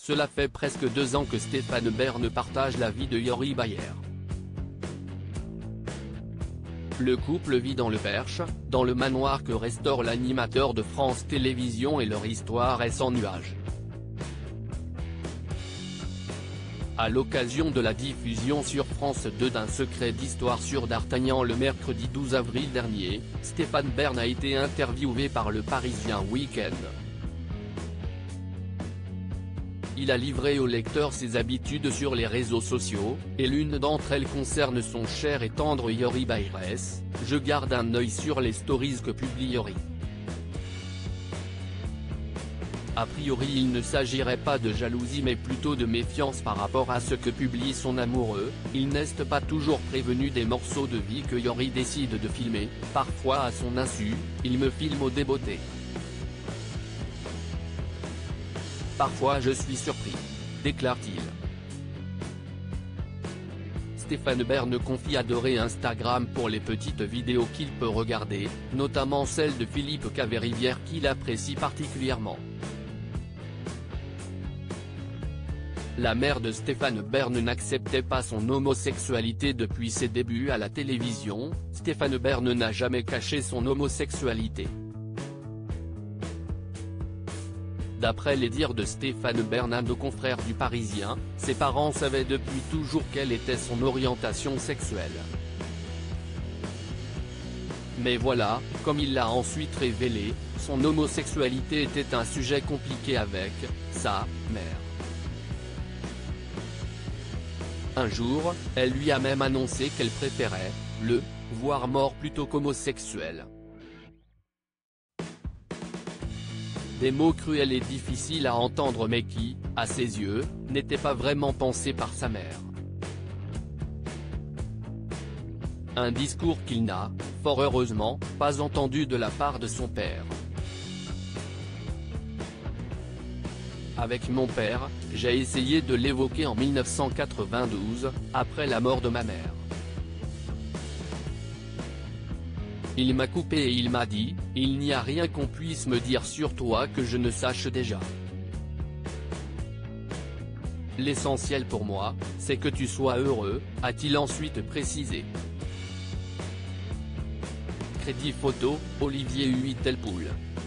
Cela fait presque 2 ans que Stéphane Bern partage la vie de Yori Bayer. Le couple vit dans le Perche, dans le manoir que restaure l'animateur de France Télévisions et leur histoire est sans nuage. À l'occasion de la diffusion sur France 2 d'un secret d'histoire sur D'Artagnan le mercredi 12 avril dernier, Stéphane Bern a été interviewé par le Parisien Week-end. Il a livré au lecteur ses habitudes sur les réseaux sociaux, et l'une d'entre elles concerne son cher et tendre Yori Bayrès. « Je garde un œil sur les stories que publie Yori. A priori il ne s'agirait pas de jalousie mais plutôt de méfiance par rapport à ce que publie son amoureux, il n'est pas toujours prévenu des morceaux de vie que Yori décide de filmer, parfois à son insu, il me filme au débeauté. Parfois je suis surpris, déclare-t-il. Stéphane Bern confie adorer Instagram pour les petites vidéos qu'il peut regarder, notamment celle de Philippe Caverivière qu'il apprécie particulièrement. La mère de Stéphane Bern n'acceptait pas son homosexualité depuis ses débuts à la télévision. Stéphane Bern n'a jamais caché son homosexualité. D'après les dires de Stéphane Bern à nos confrères du Parisien, ses parents savaient depuis toujours quelle était son orientation sexuelle. Mais voilà, comme il l'a ensuite révélé, son homosexualité était un sujet compliqué avec sa mère. Un jour, elle lui a même annoncé qu'elle préférait le voir mort plutôt qu'homosexuel. Des mots cruels et difficiles à entendre mais qui, à ses yeux, n'étaient pas vraiment pensés par sa mère. Un discours qu'il n'a, fort heureusement, pas entendu de la part de son père. Avec mon père, j'ai essayé de l'évoquer en 1992, après la mort de ma mère. Il m'a coupé et il m'a dit, il n'y a rien qu'on puisse me dire sur toi que je ne sache déjà. L'essentiel pour moi, c'est que tu sois heureux, a-t-il ensuite précisé. Crédit photo, Olivier Huitelpoul.